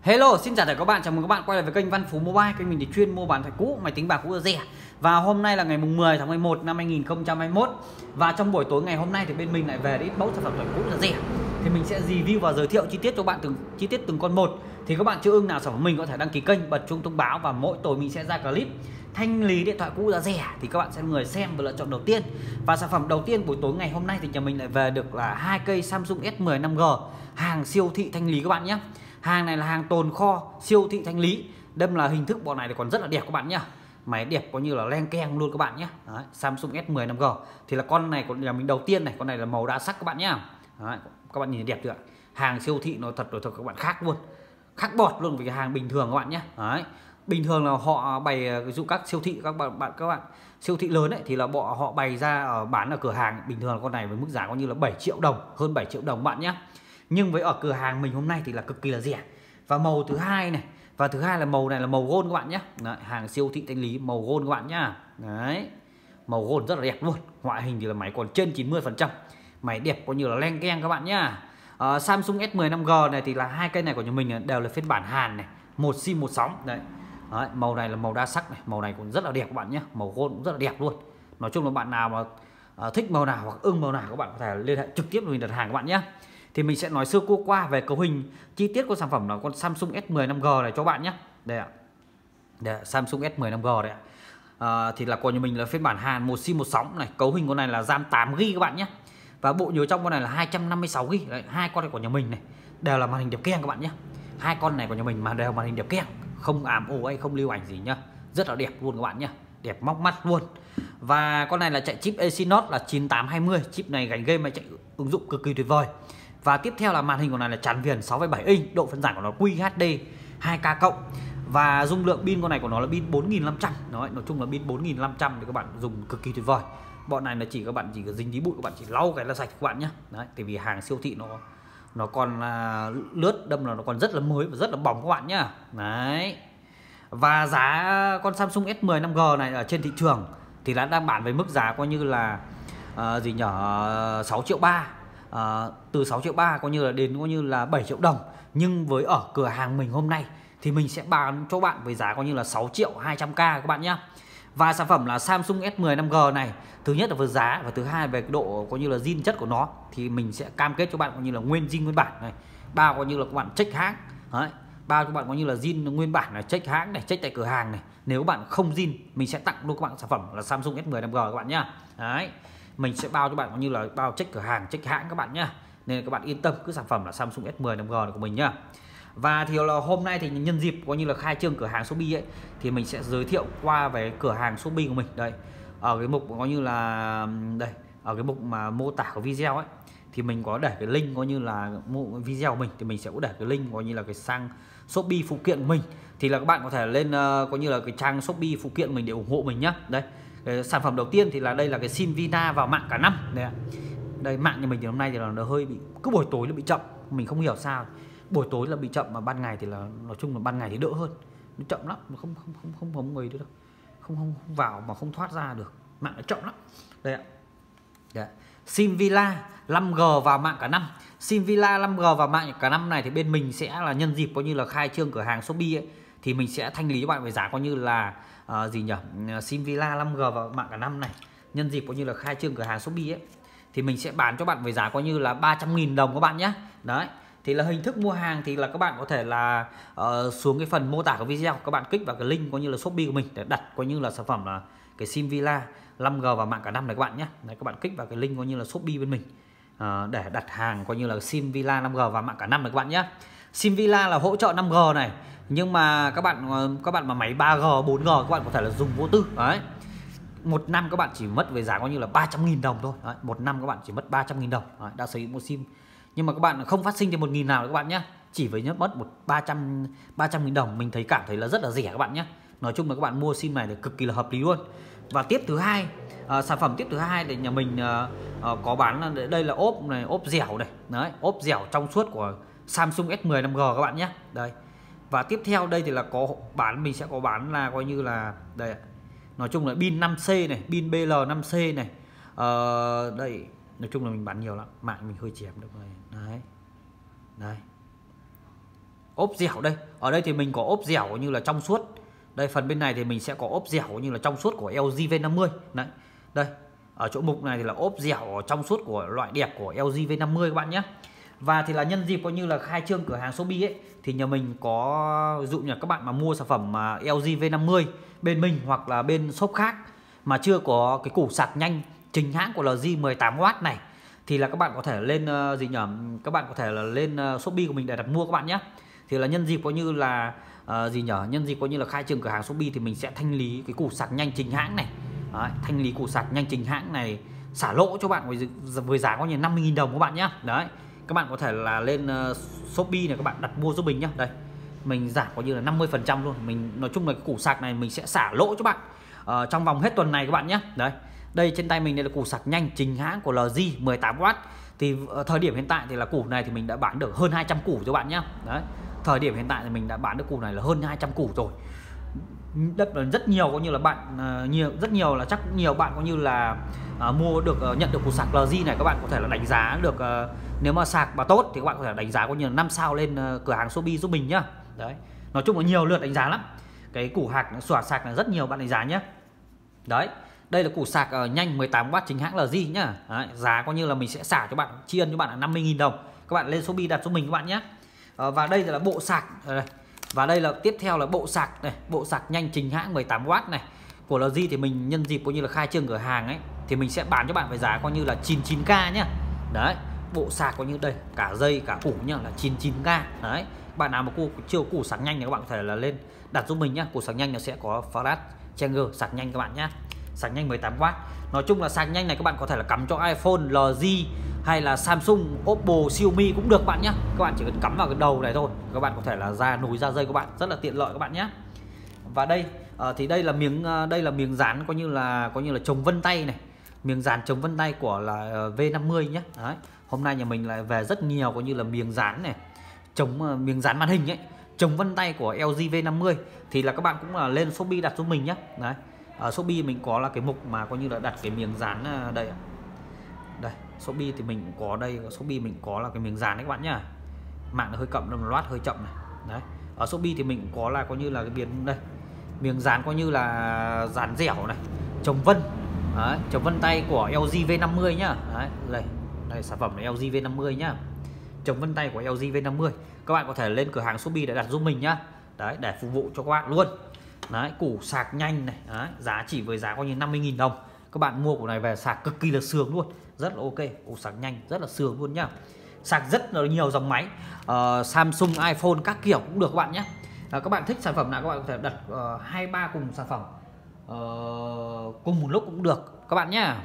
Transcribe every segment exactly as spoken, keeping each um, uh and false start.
Hello, xin chào tất cả các bạn, chào mừng các bạn quay lại với kênh Văn Phú Mobile, kênh mình thì chuyên mua bán thoại cũ, máy tính bảng cũ rẻ. Và hôm nay là ngày mùng mười tháng mười một năm hai nghìn không trăm hai mươi mốt. Và trong buổi tối ngày hôm nay thì bên mình lại về ít mẫu sản phẩm thoại cũ là rẻ. Thì mình sẽ review và giới thiệu chi tiết cho bạn từng chi tiết từng con một. Thì các bạn chưa ưng nào sản phẩm mình có thể đăng ký kênh, bật chuông thông báo, và mỗi tối mình sẽ ra clip thanh lý điện thoại cũ giá rẻ thì các bạn sẽ là người xem và lựa chọn đầu tiên. Và sản phẩm đầu tiên buổi tối ngày hôm nay thì nhà mình lại về được là hai cây Samsung S mười năm G hàng siêu thị thanh lý các bạn nhé. Hàng này là hàng tồn kho siêu thị thanh lý. Đâm là hình thức bọn này thì còn rất là đẹp các bạn nhá. Máy đẹp có như là len keng luôn các bạn nhé. Đấy, Samsung S mười năm G thì là con này của nhà mình đầu tiên này, con này là màu đa sắc các bạn nhá. Đấy, các bạn nhìn đẹp chưa ạ? Hàng siêu thị nó thật rồi thật các bạn, khác luôn, khác bọt luôn với cái hàng bình thường các bạn nhé. Đấy, bình thường là họ bày, ví dụ các siêu thị các bạn bạn các bạn siêu thị lớn ấy thì là bọn họ bày ra ở bán ở cửa hàng bình thường là con này với mức giá có như là bảy triệu đồng, hơn bảy triệu đồng bạn nhé. Nhưng với ở cửa hàng mình hôm nay thì là cực kỳ là rẻ. Và màu thứ hai này, và thứ hai là màu này là màu gold các bạn nhé. Đấy, hàng siêu thị thanh lý màu gold các bạn nhá. Đấy, màu gold rất là đẹp luôn. Ngoại hình thì là máy còn trên chín mươi phần trăm, máy đẹp có như là len keng các bạn nhá. uh, Samsung S mười năm G này thì là hai cây này của nhà mình đều là phiên bản Hàn này, một sim một sóng. Đấy. Đấy, màu này là màu đa sắc này, màu này cũng rất là đẹp các bạn nhé, màu gold cũng rất là đẹp luôn. Nói chung là bạn nào mà uh, thích màu nào hoặc ưng màu nào các bạn có thể liên hệ trực tiếp với mình đặt hàng các bạn nhé. Thì mình sẽ nói sơ qua qua về cấu hình chi tiết của sản phẩm là con Samsung S mười năm G này cho bạn nhé. Đây ạ, đây ạ, Samsung S mười năm G đấy ạ. À, thì là của nhà mình là phiên bản Hàn, một sim một sóng này, cấu hình con này là RAM tám gi ga bai các bạn nhé. Và bộ nhớ trong con này là hai trăm năm mươi sáu gi ga bai. Đấy, hai con này của nhà mình này đều là màn hình đẹp keng các bạn nhé. Hai con này của nhà mình mà đều màn hình đẹp keng, không ám ô hay không lưu ảnh gì nhá, rất là đẹp luôn các bạn nhé, đẹp móc mắt luôn. Và con này là chạy chip Exynos là chín tám hai mươi, chip này gánh game mà chạy ứng dụng cực kỳ tuyệt vời. Và tiếp theo là màn hình của này là tràn viền sáu phẩy bảy inch, độ phân giải của nó Q H D hai K cộng. Và dung lượng pin con này của nó là pin bốn nghìn năm trăm. Nói nói chung là pin bốn nghìn năm trăm thì các bạn dùng cực kỳ tuyệt vời. Bọn này là chỉ các bạn chỉ có dính tí bụi các bạn chỉ lau cái là sạch các bạn nhé. Đấy, tại vì hàng siêu thị nó nó còn là lướt đâm là nó còn rất là mới và rất là bóng các bạn nhá. Đấy. Và giá con Samsung S mười năm G này ở trên thị trường thì đã đang bán với mức giá coi như là uh, gì nhở, sáu triệu ba. À, từ sáu triệu ba coi như là đến coi như là bảy triệu đồng. Nhưng với ở cửa hàng mình hôm nay thì mình sẽ bán cho bạn với giá coi như là sáu triệu hai trăm k các bạn nhé. Và sản phẩm là Samsung S mười năm G này, thứ nhất là về giá, và thứ hai về cái độ coi như là zin chất của nó thì mình sẽ cam kết cho bạn coi như là nguyên zin nguyên bản này, bao coi như là các bạn check hãng. Đấy, bao cho bạn coi như là zin nguyên bản này, check hãng này, check tại cửa hàng này. Nếu các bạn không zin mình sẽ tặng luôn các bạn sản phẩm là Samsung S mười năm G các bạn nhá. Đấy, mình sẽ bao cho bạn cũng như là bao check cửa hàng, check hãng các bạn nhá. Nên các bạn yên tâm, cứ sản phẩm là Samsung S mười năm G của mình nhá. Và thì là hôm nay thì nhân dịp coi như là khai trương cửa hàng Shopee ấy thì mình sẽ giới thiệu qua về cửa hàng Shopee của mình. Đây, ở cái mục coi như là đây, ở cái mục mà mô tả của video ấy thì mình có để cái link coi như là video của mình, thì mình sẽ có để cái link coi như là cái sang Shopee phụ kiện của mình. Thì là các bạn có thể lên uh, coi như là cái trang Shopee phụ kiện của mình để ủng hộ mình nhá. Đây, cái sản phẩm đầu tiên thì là đây là cái sim Vina vào mạng cả năm. Đây, đây mạng nhà mình thì hôm nay thì là nó hơi bị, cứ buổi tối nó bị chậm, mình không hiểu sao. Buổi tối là bị chậm mà ban ngày thì là nói chung là ban ngày thì đỡ hơn. Nó chậm lắm, nó không không không không không người được đâu. Không, không không vào mà không thoát ra được. Mạng nó chậm lắm. Đây ạ. Đấy. Sim Villa năm G vào mạng cả năm. Sim Villa năm G vào mạng cả năm này thì bên mình sẽ là nhân dịp coi như là khai trương cửa hàng Shopee ấy, thì mình sẽ thanh lý cho bạn với giá coi như là uh, gì nhỉ? Sim Villa năm G vào mạng cả năm này. Nhân dịp coi như là khai trương cửa hàng Shopee ấy thì mình sẽ bán cho bạn với giá coi như là ba trăm nghìn đồng các bạn nhé. Đấy. Thì là hình thức mua hàng thì là các bạn có thể là uh, xuống cái phần mô tả của video, các bạn kích vào cái link coi như là Shopee của mình để đặt coi như là sản phẩm là cái sim Villa năm G vào mạng cả năm này các bạn nhé. Đấy, các bạn kích vào cái link coi như là Shopee bên mình uh, để đặt hàng coi như là sim Villa năm G vào mạng cả năm này các bạn nhé. Sim Villa là hỗ trợ năm G này, nhưng mà các bạn các bạn mà máy ba G bốn G các bạn có thể là dùng vô tư. Đấy, một năm các bạn chỉ mất với giá coi như là ba trăm nghìn đồng thôi. Đấy, một năm các bạn chỉ mất ba trăm nghìn đồng. Đấy, đã sử dụng một sim, nhưng mà các bạn không phát sinh thêm một nghìn nào các bạn nhé, chỉ với nhấp mất một ba trăm ba trăm nghìn đồng mình thấy cảm thấy là rất là rẻ các bạn nhé. Nói chung là các bạn mua sim này thì cực kỳ là hợp lý luôn. Và tiếp thứ hai, à, sản phẩm tiếp thứ hai thì nhà mình à, à, có bán là đây là ốp này, ốp dẻo này. Đấy, ốp dẻo trong suốt của Samsung S mười năm G các bạn nhé. Đây. Và tiếp theo đây thì là có bán, mình sẽ có bán là coi như là đây, nói chung là pin năm C này, pin B L năm C này. Ờ, đây, nói chung là mình bán nhiều lắm, mạng mình hơi chém được này. Đấy. Đây. ốp dẻo đây. Ở đây thì mình có ốp dẻo như là trong suốt. Đây phần bên này thì mình sẽ có ốp dẻo như là trong suốt của L G V năm mươi. Đấy. Đây. Ở chỗ mục này thì là ốp dẻo trong suốt của loại đẹp của L G V năm mươi các bạn nhé. Và thì là nhân dịp coi như là khai trương cửa hàng Shopee ấy, thì nhà mình có ví dụ như các bạn mà mua sản phẩm mà L G V năm mươi bên mình hoặc là bên shop khác mà chưa có cái củ sạc nhanh chính hãng của L G mười tám oát này thì là các bạn có thể lên uh, gì nhỉ? Các bạn có thể là lên uh, Shopee của mình để đặt mua các bạn nhé. Thì là nhân dịp coi như là uh, gì nhỉ? Nhân dịp coi như là khai trương cửa hàng Shopee thì mình sẽ thanh lý cái củ sạc nhanh chính hãng này. Đấy, thanh lý củ sạc nhanh chính hãng này xả lỗ cho bạn với, với giá có như năm mươi nghìn đồng các bạn nhé. Đấy. Các bạn có thể là lên uh, Shopee này các bạn đặt mua giúp mình nhé. Đây. Mình giảm có như là năm mươi phần trăm luôn. Mình nói chung là cái củ sạc này mình sẽ xả lỗ cho bạn uh, trong vòng hết tuần này các bạn nhé. Đấy. Đây trên tay mình đây là củ sạc nhanh chính hãng của L G mười tám oát. Thì uh, thời điểm hiện tại thì là củ này thì mình đã bán được hơn hai trăm củ cho bạn nhé. Đấy. Thời điểm hiện tại thì mình đã bán được củ này là hơn hai trăm củ rồi. Đất rất nhiều có như là bạn uh, nhiều rất nhiều là chắc cũng nhiều bạn có như là uh, mua được uh, nhận được củ sạc L G này, các bạn có thể là đánh giá được uh, nếu mà sạc mà tốt thì các bạn có thể đánh giá có như là năm sao lên uh, cửa hàng Shopee giúp mình nhá. Đấy. Nói chung là nhiều lượt đánh giá lắm. Cái củ hạc xỏa sạc là rất nhiều bạn đánh giá nhé. Đấy. Đây là củ sạc uh, nhanh mười tám oát chính hãng L G nhá. Đấy. Giá có như là mình sẽ xả cho bạn, tri ân cho bạn là năm mươi nghìn đồng. Các bạn lên Shopee đặt giúp mình các bạn nhé. Uh, và đây là bộ sạc đây. Và đây là tiếp theo là bộ sạc này, bộ sạc nhanh chính hãng mười tám oát này của L G thì mình nhân dịp coi như là khai trương cửa hàng ấy thì mình sẽ bán cho bạn với giá coi như là chín mươi chín k nhá. Đấy, bộ sạc coi như đây, cả dây cả củ nhá là chín mươi chín k. Đấy, bạn nào mà cô chưa có củ sạc nhanh thì các bạn có thể là lên đặt giúp mình nhá. Củ sạc nhanh nó sẽ có flash charger sạc nhanh các bạn nhá. Sạc nhanh mười tám oát. Nói chung là sạc nhanh này các bạn có thể là cắm cho iPhone, L G hay là Samsung, Oppo, Xiaomi cũng được bạn nhé. Các bạn chỉ cần cắm vào cái đầu này thôi, các bạn có thể là ra nối ra dây các bạn, rất là tiện lợi các bạn nhé. Và đây uh, thì đây là miếng uh, đây là miếng dán coi như là coi như là chống vân tay này, miếng dán chống vân tay của là uh, V năm mươi nhé. Đấy. Hôm nay nhà mình lại về rất nhiều coi như là miếng dán này, chống uh, miếng dán màn hình ấy, chống vân tay của L G V năm mươi thì là các bạn cũng là lên Shopee đặt giúp mình nhé. Đấy. Ở Shopee mình có là cái mục mà coi như là đặt cái miếng dán uh, đây ạ. Đây, Shopee thì mình cũng có đây, Shopee mình có là cái miếng dán đấy các bạn nhá. Mạng nó hơi cậm, nó loát hơi chậm này. Đấy. Ở Shopee thì mình cũng có là coi như là cái miếng đây. Miếng dán coi như là dán dẻo này, chống vân. Đấy, chống vân tay của L G V năm mươi nhá. Đấy, đây. Đây sản phẩm là L G V năm mươi nhá. Chống vân tay của L G V năm mươi. Các bạn có thể lên cửa hàng Shopee để đặt giúp mình nhá. Đấy, để phục vụ cho các bạn luôn. Đấy, củ sạc nhanh này, đấy, giá chỉ với giá coi như năm mươi nghìn đồng. Các bạn mua củ này về sạc cực kỳ là sướng luôn, rất là ok, củ sạc nhanh rất là sướng luôn nhá. Sạc rất là nhiều dòng máy, uh, Samsung, iPhone các kiểu cũng được các bạn nhé. Uh, các bạn thích sản phẩm nào các bạn có thể đặt hai uh, ba cùng sản phẩm uh, cùng một lúc cũng được các bạn nhé.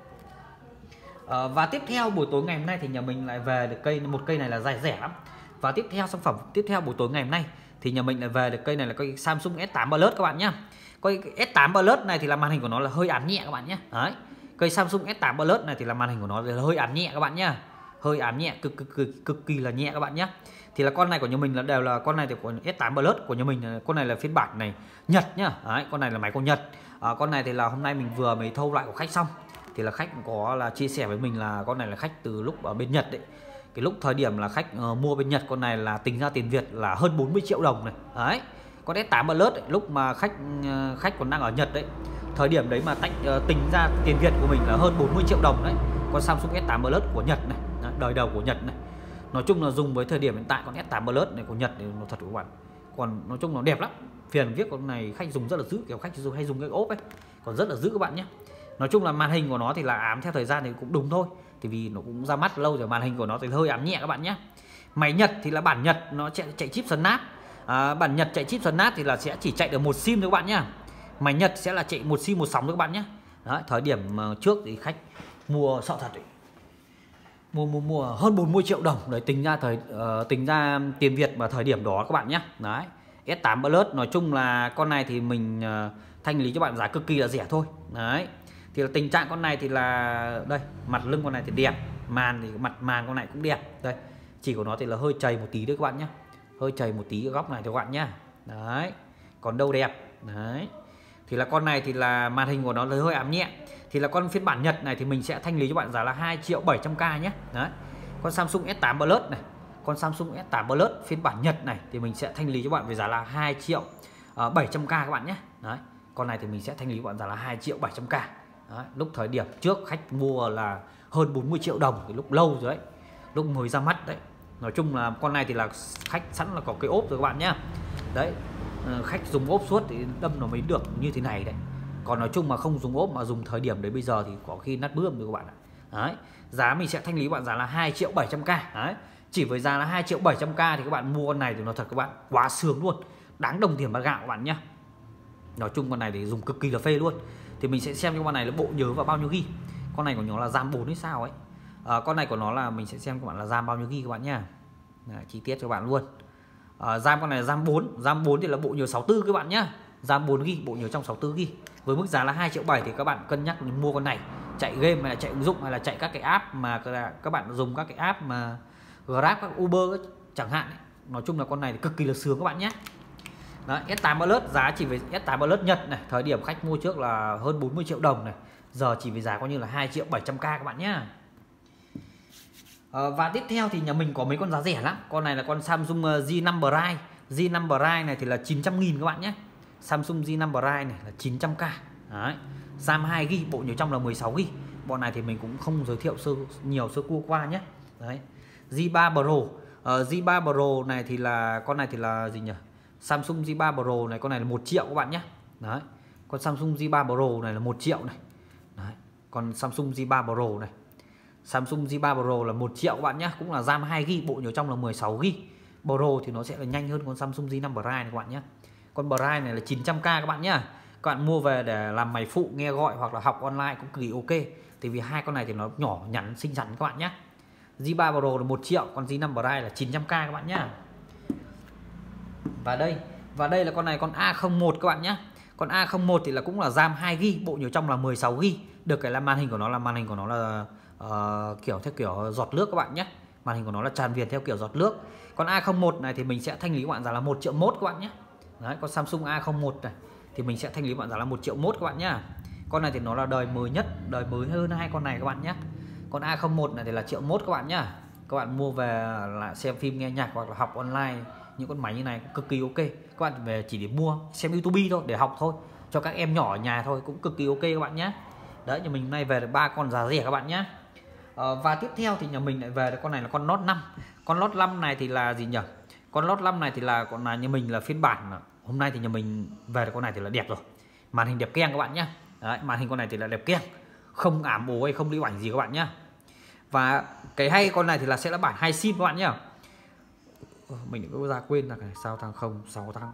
Uh, và tiếp theo buổi tối ngày hôm nay thì nhà mình lại về được cây một cây này là dài rẻ lắm. Và tiếp theo sản phẩm tiếp theo buổi tối ngày hôm nay thì nhà mình lại về được cây này là cây Samsung S tám Plus các bạn nhé. Cây S tám Plus này thì là màn hình của nó là hơi ám nhẹ các bạn nhé. Đấy. Cây Samsung S tám Plus này thì là màn hình của nó là hơi ám nhẹ các bạn nhé. Hơi ám nhẹ, cực cực cực cực kỳ là nhẹ các bạn nhé. Thì là con này của nhà mình là đều là con này thì của S tám Plus của nhà mình, con này là phiên bản này Nhật nhá. Đấy, con này là máy của Nhật. À, con này thì là hôm nay mình vừa mới thâu lại của khách xong. Thì là khách có là chia sẻ với mình là con này là khách từ lúc ở bên Nhật đấy. Cái lúc thời điểm là khách uh, mua bên Nhật con này là tính ra tiền Việt là hơn bốn mươi triệu đồng này. Đấy. Con S tám Plus ấy, lúc mà khách uh, khách còn đang ở Nhật đấy, thời điểm đấy mà tách uh, tính ra tiền Việt của mình là hơn bốn mươi triệu đồng đấy. Con Samsung S tám Plus của Nhật này, đấy, đời đầu của Nhật này. Nói chung là dùng với thời điểm hiện tại con S tám Plus này của Nhật thì nó thật của các bạn. Còn nói chung nó đẹp lắm. Phiền viết con này khách dùng rất là giữ, kiểu khách hay dùng cái ốp ấy. Còn rất là giữ các bạn nhé. Nói chung là màn hình của nó thì là ám theo thời gian thì cũng đúng thôi. Thì vì nó cũng ra mắt lâu rồi, màn hình của nó thì hơi ám nhẹ các bạn nhé. Máy Nhật thì là bản Nhật nó chạy, chạy chip Snap. À, bản Nhật chạy chip Snap thì là sẽ chỉ chạy được một sim thôi các bạn nhé. Máy Nhật sẽ là chạy một sim một sóng thôi các bạn nhé. Đấy, thời điểm trước thì khách mua sợ thật đấy. Mua mua mua hơn bốn mươi triệu đồng đấy, tính ra thời uh, tính ra tiền Việt vào thời điểm đó các bạn nhé. Đấy, S tám Plus nói chung là con này thì mình uh, thanh lý cho bạn giá cực kỳ là rẻ thôi. Đấy. Thì là tình trạng con này thì là đây, mặt lưng con này thì đẹp, màn thì mặt màn con này cũng đẹp. Đây, chỉ của nó thì là hơi chày một tí đấy các bạn nhé. Hơi chày một tí ở góc này thôi các bạn nhé. Đấy. Còn đâu đẹp. Đấy. Thì là con này thì là màn hình của nó là hơi ám nhẹ. Thì là con phiên bản Nhật này thì mình sẽ thanh lý cho bạn giá là hai triệu bảy trăm k nhé. Đấy. Con Samsung S tám Plus này Con Samsung S tám Plus phiên bản Nhật này thì mình sẽ thanh lý cho bạn với giá là hai triệu bảy trăm k các bạn nhé. Đấy, con này thì mình sẽ thanh lý bạn giá là hai triệu bảy trăm k. Đấy, lúc thời điểm trước khách mua là hơn bốn mươi triệu đồng, thì lúc lâu rồi đấy, lúc mới ra mắt đấy. Nói chung là con này thì là khách sẵn là có cái ốp rồi các bạn nhá. Đấy, khách dùng ốp suốt thì đâm nó mới được như thế này đấy. Còn nói chung mà không dùng ốp mà dùng thời điểm đấy bây giờ thì có khi nát bươm rồi các bạn ạ. Đấy, giá mình sẽ thanh lý bạn giá là hai triệu bảy trăm k. Đấy, chỉ với giá là hai triệu bảy trăm k thì các bạn mua con này thì nó thật các bạn quá sướng luôn, đáng đồng tiền bát gạo các bạn nhá. Nói chung con này thì dùng cực kỳ là phê luôn. Thì mình sẽ xem cho con này là bộ nhớ và bao nhiêu ghi. Con này của nó là RAM bốn hay sao ấy. À, con này của nó là mình sẽ xem các bạn là RAM bao nhiêu ghi các bạn nhá. Đấy, chi tiết cho bạn luôn. À, RAM con này là RAM bốn, RAM bốn thì là bộ nhớ sáu mươi tư các bạn nhá. RAM bốn ghi, bộ nhớ trong sáu mươi tư ghi. Với mức giá là hai triệu bảy thì các bạn cân nhắc mua con này, chạy game hay là chạy ứng dụng hay là chạy các cái app mà các bạn dùng các cái app mà Grab, các Uber ấy, chẳng hạn ấy. Nói chung là con này thì cực kỳ là sướng các bạn nhé. Đấy, S tám Plus giá chỉ với S tám Plus Nhật này, thời điểm khách mua trước là hơn bốn mươi triệu đồng này, giờ chỉ với giá coi như là hai triệu bảy trăm k các bạn nhé. À, và tiếp theo thì nhà mình có mấy con giá rẻ lắm. Con này là con Samsung G năm Prime. G năm Prime này thì là chín trăm nghìn các bạn nhé. Samsung G năm Prime này là chín trăm k. Đấy, RAM hai gi bi, bộ nhớ trong là mười sáu gi bi. Bọn này thì mình cũng không giới thiệu sơ nhiều sơ cua qua nhé. Đấy, G ba Pro. uh, G ba Pro này thì là con này thì là gì nhỉ? Samsung G ba Pro này, con này là một triệu các bạn nhé. Đấy, con Samsung G ba Pro này là một triệu này. Đấy, con Samsung G ba Pro này, Samsung G ba Pro là một triệu các bạn nhé, cũng là RAM hai gi bi, bộ nhớ trong là mười sáu gi bi. Pro thì nó sẽ là nhanh hơn con Samsung G năm Prime này các bạn nhé. Con Prime này là chín trăm k các bạn nhé. Các bạn mua về để làm máy phụ, nghe gọi hoặc là học online cũng cực kỳ ok. Thì vì hai con này thì nó nhỏ nhắn xinh xắn các bạn nhé. G ba Pro là một triệu, còn G năm Prime là chín trăm k các bạn nhé. Và đây, và đây là con này, con A không một các bạn nhé. Con A không một thì là cũng là RAM hai gi bi, bộ nhớ trong là mười sáu gi bi. Được cái là màn hình của nó là màn hình của nó là uh, kiểu theo kiểu giọt nước các bạn nhé. Màn hình của nó là tràn viền theo kiểu giọt nước. Con A không một này thì mình sẽ thanh lý các bạn giá là một triệu mốt các bạn nhé. Đấy, con Samsung A không một này thì mình sẽ thanh lý bạn giá là một triệu mốt các bạn nhá. Con này thì nó là đời mới nhất, đời mới hơn hai con này các bạn nhé. Con A không một này thì là triệu mốt các bạn nhá. Các bạn mua về là xem phim, nghe nhạc hoặc là học online, những con máy như này cũng cực kỳ ok. Các bạn về chỉ để mua xem YouTube thôi, để học thôi, cho các em nhỏ ở nhà thôi, cũng cực kỳ ok các bạn nhé. Đấy, nhà mình hôm nay về được ba con giá rẻ các bạn nhé. À, và tiếp theo thì nhà mình lại về được con này là con Note năm. Con Note năm này thì là gì nhỉ? Con Note năm này thì là con là nhà mình là phiên bản hôm nay thì nhà mình về được con này thì là đẹp rồi. Màn hình đẹp keng các bạn nhé. Đấy, màn hình con này thì là đẹp keng, không ảm ố hay không lưu ảnh gì các bạn nhé. Và cái hay con này thì là sẽ là bản hai sim các bạn nhé. Mình có ra quên là cái sao thằng không sáu thằng.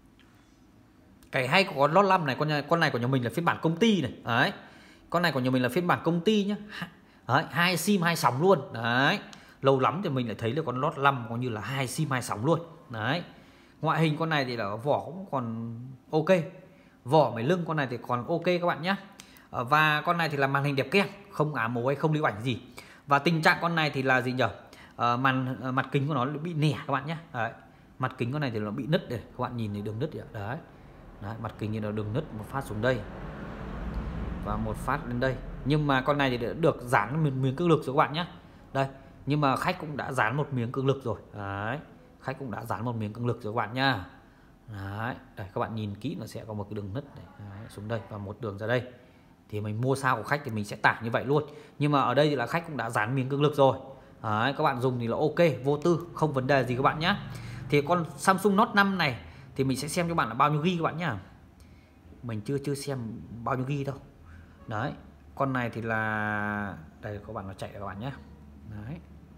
Cái hay của con Note năm này, con nhà, con này của nhà mình là phiên bản công ty này. Đấy, con này của nhà mình là phiên bản công ty nhé. Đấy, hai sim hai sóng luôn. Đấy, lâu lắm thì mình lại thấy là con Note năm có như là hai sim hai sóng luôn. Đấy, ngoại hình con này thì là vỏ cũng còn ok, vỏ mấy lưng con này thì còn ok các bạn nhé. Và con này thì là màn hình đẹp keng, không ám màu hay không lưu ảnh gì. Và tình trạng con này thì là gì nhỉ? À, màn mặt kính của nó bị nẻ các bạn nhé. Đấy, mặt kính con này thì nó bị nứt đây, các bạn nhìn thấy đường nứt đấy. Đấy, đấy, mặt kính thì nó đường nứt một phát xuống đây và một phát lên đây. Nhưng mà con này thì đã được dán miếng, miếng cương lực rồi các bạn nhé. Đây, nhưng mà khách cũng đã dán một miếng cương lực rồi. Đấy, khách cũng đã dán một miếng cương lực rồi các bạn nhá. Đấy, đây các bạn nhìn kỹ nó sẽ có một cái đường nứt này. Đấy, xuống đây và một đường ra đây. Thì mình mua sao của khách thì mình sẽ tải như vậy luôn. Nhưng mà ở đây thì là khách cũng đã dán miếng cương lực rồi. Đấy, các bạn dùng thì là ok, vô tư, không vấn đề gì các bạn nhé. Thì con Samsung Note năm này thì mình sẽ xem cho bạn là bao nhiêu ghi các bạn nhá. Mình chưa chưa xem bao nhiêu ghi đâu. Đấy, con này thì là đây các bạn nó chạy các bạn nhé. Đấy.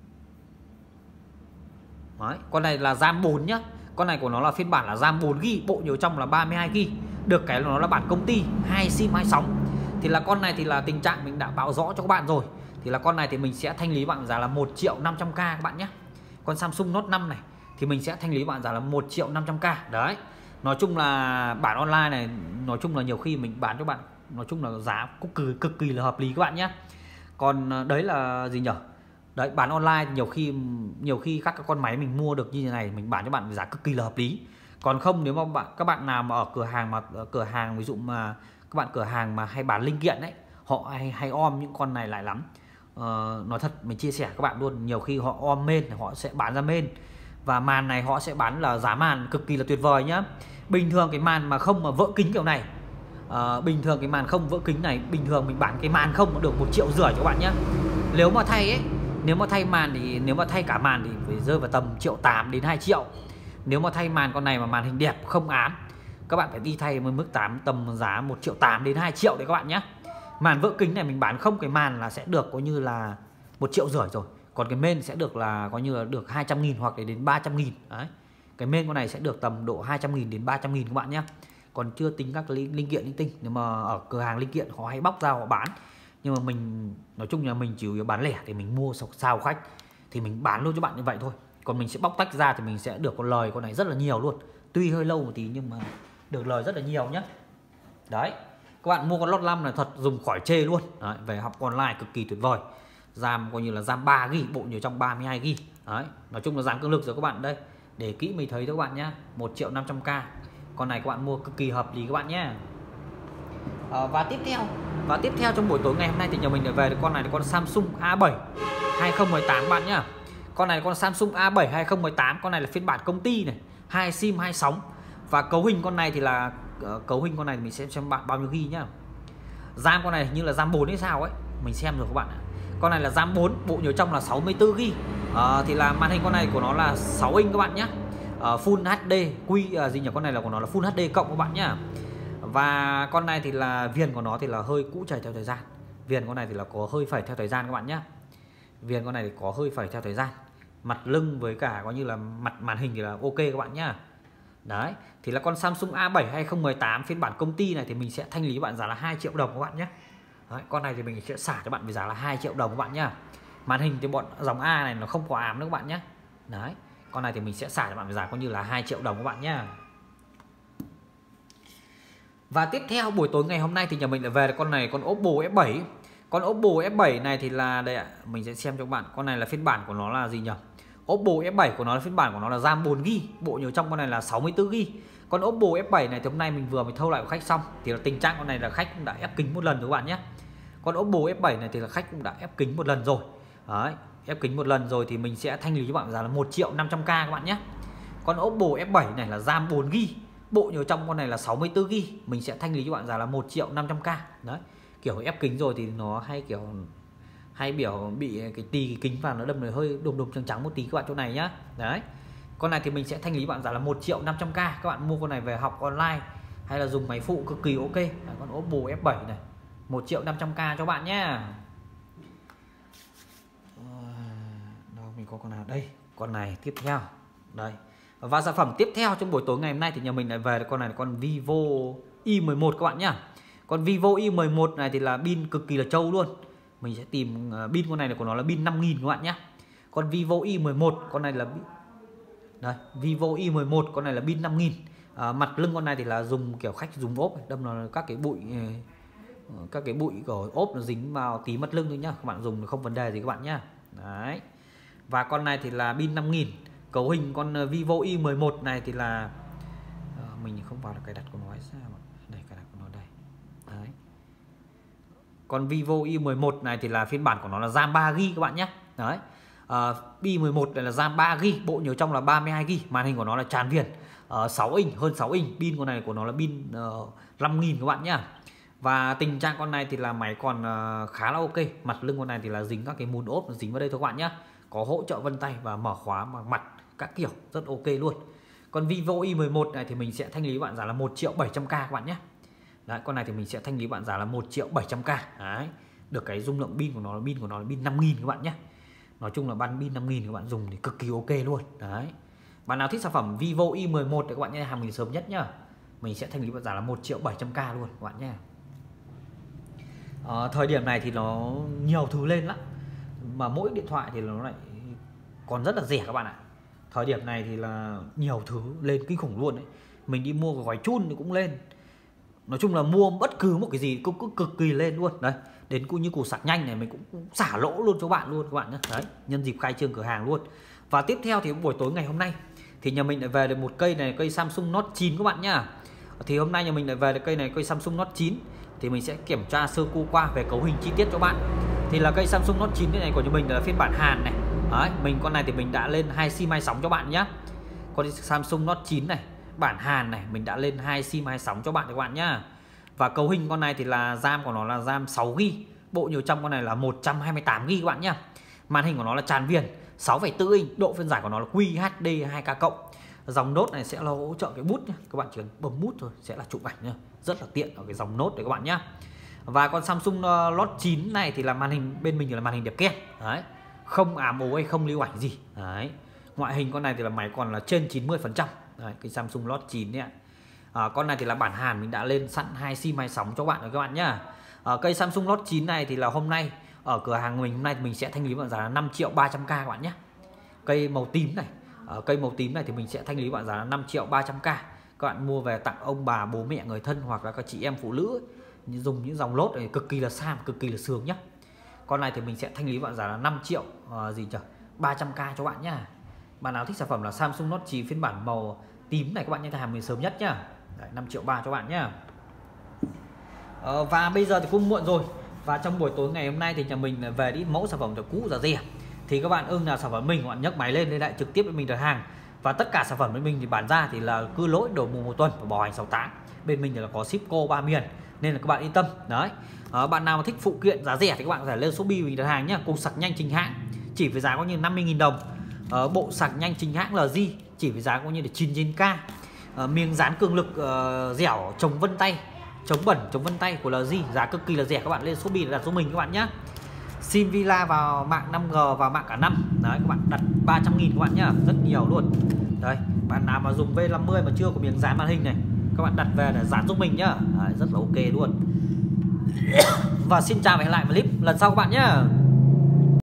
Đấy, con này là RAM bốn nhá. Con này của nó là phiên bản là RAM bốn gi bi, bộ nhớ trong là ba mươi hai gi bi. Được cái là nó là bản công ty, hai sim hai sóng. Thì là con này thì là tình trạng mình đã báo rõ cho các bạn rồi. Thì là con này thì mình sẽ thanh lý bạn giá là một triệu năm trăm k các bạn nhé. Con Samsung Note năm này thì mình sẽ thanh lý bạn giá là một triệu năm trăm k. Đấy, nói chung là bản online này, nói chung là nhiều khi mình bán cho bạn, nói chung là giá cũng cực, cực kỳ là hợp lý các bạn nhé. Còn đấy là gì nhỉ? Đấy, bán online nhiều khi nhiều khi các cái con máy mình mua được như thế này mình bán cho bạn với giá cực kỳ là hợp lý. Còn không nếu mà bạn các bạn nào mà ở cửa hàng mà ở cửa hàng ví dụ mà các bạn cửa hàng mà hay bán linh kiện đấy, họ hay hay om những con này lại lắm. uh, nói thật mình chia sẻ các bạn luôn, nhiều khi họ om main họ sẽ bán ra main, và màn này họ sẽ bán là giá màn cực kỳ là tuyệt vời nhá. Bình thường cái màn mà không mà vỡ kính kiểu này, uh, bình thường cái màn không vỡ kính này, bình thường mình bán cái màn không nó được một triệu rưỡi cho các bạn nhé. Nếu mà thay ấy, nếu mà thay màn thì nếu mà thay cả màn thì phải rơi vào tầm triệu tám đến hai triệu. Nếu mà thay màn con này mà màn hình đẹp không ám, các bạn phải đi thay với mức tám tầm giá một triệu tám đến hai triệu đấy các bạn nhé. Màn vỡ kính này mình bán không cái màn là sẽ được coi như là một triệu rưỡi rồi. Còn cái main sẽ được là coi như là được hai trăm nghìn hoặc đến ba trăm nghìn. Đấy. Cái main con này sẽ được tầm độ hai trăm nghìn đến ba trăm nghìn các bạn nhé. Còn chưa tính các linh, linh kiện linh tinh. Nhưng mà ở cửa hàng linh kiện họ hay bóc ra họ bán. Nhưng mà mình nói chung là mình chỉ yếu bán lẻ thì mình mua sao khách thì mình bán luôn cho bạn như vậy thôi. Còn mình sẽ bóc tách ra thì mình sẽ được con lời con này rất là nhiều luôn. Tuy hơi lâu một tí nhưng mà được lời rất là nhiều nhé. Đấy. Các bạn mua con lót năm là thật dùng khỏi chê luôn. Đấy, về học online cực kỳ tuyệt vời. RAM coi như là RAM ba gi ga bai, bộ nhớ trong ba mươi hai gi ga bai. Đấy, nói chung là dáng cường lực rồi các bạn đây. Để kỹ mình thấy cho các bạn nhé, một triệu năm trăm k. Con này các bạn mua cực kỳ hợp lý các bạn nhé. À, và tiếp theo, và tiếp theo trong buổi tối ngày hôm nay thì nhà mình lại về con này là con Samsung A bảy hai không một tám bạn nhá. Con này là con Samsung A bảy hai không một tám, con này là phiên bản công ty này, hai sim hai sóng. Và cấu hình con này thì là uh, cấu hình con này thì mình sẽ xem bạn bao nhiêu gi nhá. RAM con này như là RAM bốn hay sao ấy, mình xem rồi các bạn ạ. Con này là RAM bốn, bộ nhớ trong là sáu mươi tư gi ga bai. À, thì là màn hình con này của nó là sáu inch các bạn nhé. À, Full hát đê quy à, gì nhỉ, con này là của nó là Full hát đê cộng các bạn nhá. Và con này thì là viền của nó thì là hơi cũ chảy theo thời gian. Viền con này thì là có hơi phẩy theo thời gian các bạn nhé. Viền con này thì có hơi phẩy theo thời gian. Mặt lưng với cả coi như là mặt màn hình thì là ok các bạn nhá. Đấy, thì là con Samsung A bảy hai không một tám phiên bản công ty này thì mình sẽ thanh lý các bạn giá là hai triệu đồng các bạn nhé. Đấy, con này thì mình sẽ xả cho bạn với giá là hai triệu đồng các bạn nhá. Màn hình thì bọn dòng A này nó không có ám nữa các bạn nhé. Đấy, con này thì mình sẽ xả cho bạn với giá coi như là hai triệu đồng các bạn nhá. Và tiếp theo buổi tối ngày hôm nay thì nhà mình lại về con này, con Oppo F bảy. Con Oppo F bảy này thì là đây ạ, mình sẽ xem cho các bạn. Con này là phiên bản của nó là gì nhỉ? Oppo F bảy của nó là phiên bản của nó là RAM bốn gi ga bai, bộ nhớ trong con này là sáu mươi tư gi ga bai. Con Oppo F bảy này thì hôm nay mình vừa mới thâu lại của khách xong thì là tình trạng con này là khách cũng đã ép kính một lần rồi các bạn nhé. Con Oppo F bảy này thì là khách cũng đã ép kính một lần rồi. Đấy, ép kính một lần rồi thì mình sẽ thanh lý cho bạn giá là một triệu năm trăm k các bạn nhé. Con Oppo F bảy này là RAM bốn gi ga bai, bộ nhớ trong con này là sáu mươi tư gi ga bai, mình sẽ thanh lý cho bạn giá là một triệu năm trăm k. Đấy, kiểu ép kính rồi thì nó hay kiểu hay biểu bị cái tì cái kính vào nó đâm này hơi đùng đùng trắng trắng một tí các bạn chỗ này nhá. Đấy, con này thì mình sẽ thanh lý bạn giá là một triệu năm trăm k. Các bạn mua con này về học online hay là dùng máy phụ cực kỳ ok. Đấy, con Oppo F bảy này một triệu năm trăm k cho bạn nhé. Đâu mình có con nào đây? Con này tiếp theo. Đây. Và sản phẩm tiếp theo trong buổi tối ngày hôm nay thì nhà mình lại về con này là con Vivo i mười một các bạn nhá. Con Vivo i mười một này thì là pin cực kỳ là trâu luôn. Mình sẽ tìm pin con này là của nó là pin năm nghìn các bạn nhé. Con Vivo i mười một con này là đây, Vivo i mười một con này là pin năm nghìn. À, mặt lưng con này thì là dùng kiểu khách dùng ốp, đâm là các cái bụi các cái bụi của ốp nó dính vào tí mất lưng thôi nhá. Các bạn dùng không vấn đề gì các bạn nhá. Đấy. Và con này thì là pin năm nghìn. Cấu hình con Vivo i mười một này thì là à, mình không vào được cài đặt của nó hay sao. Đây, cài đặt của nó đây. Đấy. Con Vivo i mười một này thì là phiên bản của nó là RAM ba gi ga bai các bạn nhé. Đấy. À, i mười một này là RAM ba gi ga bai, bộ nhớ trong là ba mươi hai gi ga bai, màn hình của nó là tràn viền, uh, sáu inch, hơn sáu inch, pin con này của nó là pin uh, năm nghìn các bạn nhá. Và tình trạng con này thì là máy còn uh, khá là ok. Mặt lưng con này thì là dính các cái mùn ốp nó dính vào đây thôi các bạn nhá. Có hỗ trợ vân tay và mở khóa bằng mặt các kiểu rất ok luôn. Còn Vivo i mười một này thì mình sẽ thanh lý bạn giá là một triệu bảy trăm k các bạn nhé. Đấy, con này thì mình sẽ thanh lý bạn giá là một triệu bảy trăm k. Đấy, được cái dung lượng pin của nó là pin của nó là pin năm nghìn các bạn nhé. Nói chung là ban pin năm nghìn các bạn dùng thì cực kỳ ok luôn. Đấy. Bạn nào thích sản phẩm Vivo i mười một thì các bạn nhé, hàng mình sớm nhất nhá. Mình sẽ thanh lý bạn giá là một triệu bảy trăm k luôn các bạn nhé. À, thời điểm này thì nó nhiều thứ lên lắm. Mà mỗi điện thoại thì nó lại còn rất là rẻ các bạn ạ. Thời điểm này thì là nhiều thứ lên kinh khủng luôn đấy. Mình đi mua cái gói chun thì cũng lên. Nói chung là mua bất cứ một cái gì cũng, cũng cực kỳ lên luôn. Đấy, đến cũng như củ sạc nhanh này mình cũng xả lỗ luôn cho bạn luôn các bạn nhé. Đấy, nhân dịp khai trương cửa hàng luôn. Và tiếp theo thì buổi tối ngày hôm nay thì nhà mình lại về được một cây này, cây Samsung Note chín các bạn nhá. Thì hôm nay nhà mình lại về được cây này, cây Samsung Note chín. Thì mình sẽ kiểm tra sơ qua qua về cấu hình chi tiết cho bạn. thì là cây Samsung Note chín này của chúng mình là phiên bản Hàn này. Đấy, mình con này thì mình đã lên hai sim hai sóng cho bạn nhá. Con Samsung Note chín này bản Hàn này mình đã lên hai sim hai sóng cho bạn các bạn nhá. Và cấu hình con này thì là RAM của nó là RAM sáu gi ga bai, bộ nhớ trong con này là một trăm hai mươi tám gi ga bai các bạn nhá. Màn hình của nó là tràn viền sáu phẩy bốn inch, độ phân giải của nó là Q H D hai K cộng. Dòng Note này sẽ là hỗ trợ cái bút nhá, các bạn chỉ cần bấm bút thôi sẽ là chụp ảnh nhá, rất là tiện ở cái dòng Note đấy các bạn nhá. Và con Samsung Note chín này thì là màn hình bên mình là màn hình đẹp keng đấy, không ám ố hay không lưu ảnh gì đấy. Ngoại hình con này thì là máy còn là trên chín mươi phần trăm đấy, cái Samsung Note chín đấy ạ. À, con này thì là bản Hàn mình đã lên sẵn hai sim hai sóng cho bạn rồi các bạn nhá. À, cây Samsung Note chín này thì là hôm nay ở cửa hàng mình hôm nay thì mình sẽ thanh lý bạn giá là năm triệu ba trăm k các bạn nhé. Cây màu tím này, ở cây màu tím này thì mình sẽ thanh lý bạn giá là năm triệu ba trăm k. Các bạn mua về tặng ông bà, bố mẹ, người thân hoặc là các chị em phụ nữ ấy, dùng những dòng lốt này cực kỳ là sang, cực kỳ là sướng nhá. Con này thì mình sẽ thanh lý bạn giá là năm triệu uh, gì nhỉ? ba trăm k cho bạn nhá. Bạn nào thích sản phẩm là Samsung Note chín phiên bản màu tím này các bạn nhé, hàng mình sớm nhất nhá. Đấy, năm triệu ba cho bạn nhá. Ờ, và bây giờ thì cũng muộn rồi. Và trong buổi tối ngày hôm nay thì nhà mình về đi mẫu sản phẩm từ cũ giá rẻ. Thì các bạn ưng là sản phẩm mình, các bạn nhấc máy lên liên lại trực tiếp với mình đặt hàng. Và tất cả sản phẩm bên mình thì bán ra thì là cứ lỗi đầu mùa một tuần và bảo hành sáu tháng. Bên mình thì là có ship cô ba miền nên là các bạn yên tâm. Đấy. À, bạn nào mà thích phụ kiện giá rẻ thì các bạn có thể lên Shopee mình đặt hàng nhá, cùng sạc nhanh chính hãng chỉ với giá có như năm mươi nghìn đồng. À, bộ sạc nhanh chính hãng L G chỉ với giá có như là chín mươi chín k. À, miếng dán cường lực uh, dẻo chống vân tay, chống bẩn, chống vân tay của L G giá cực kỳ là rẻ, các bạn lên Shopee đặt giúp mình các bạn nhé. Sim Villa vào mạng năm G và mạng cả năm. Đấy, các bạn đặt ba trăm nghìn các bạn nhá, rất nhiều luôn. Đây, bạn nào mà dùng V năm mươi mà chưa có miếng dán màn hình này, các bạn đặt về để dán giúp mình nhá. Đấy, rất là ok luôn. Và xin chào và hẹn lại vào clip lần sau các bạn nhé.